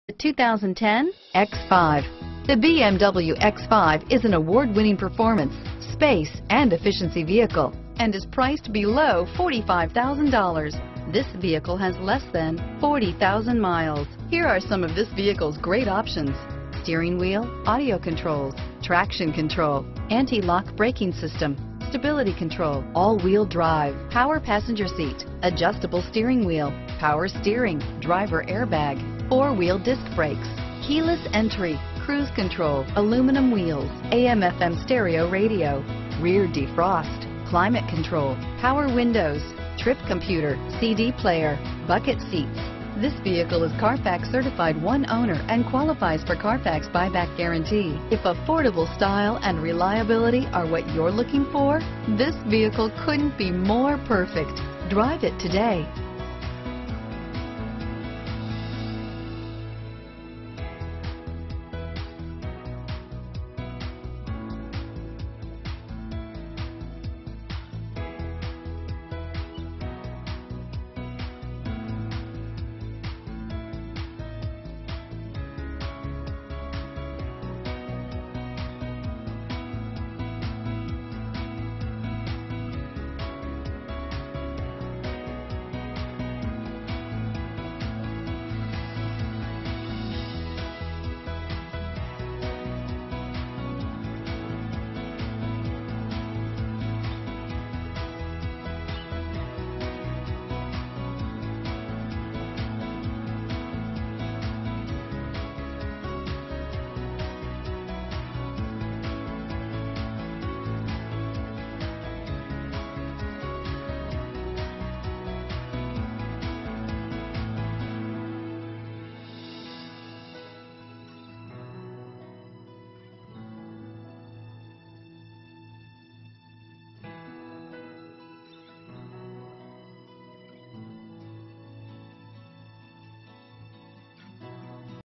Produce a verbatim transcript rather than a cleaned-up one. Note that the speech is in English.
The two thousand ten X five. The B M W X five is an award-winning performance, space, and efficiency vehicle and is priced below forty-five thousand dollars. This vehicle has less than forty thousand miles. Here are some of this vehicle's great options: steering wheel audio controls, traction control, anti-lock braking system, stability control, all-wheel drive, power passenger seat, adjustable steering wheel, power steering, driver airbag, four-wheel disc brakes, keyless entry, cruise control, aluminum wheels, A M F M stereo radio, rear defrost, climate control, power windows, trip computer, C D player, bucket seats. This vehicle is Carfax certified one owner and qualifies for Carfax buyback guarantee. If affordable style and reliability are what you're looking for, this vehicle couldn't be more perfect. Drive it today.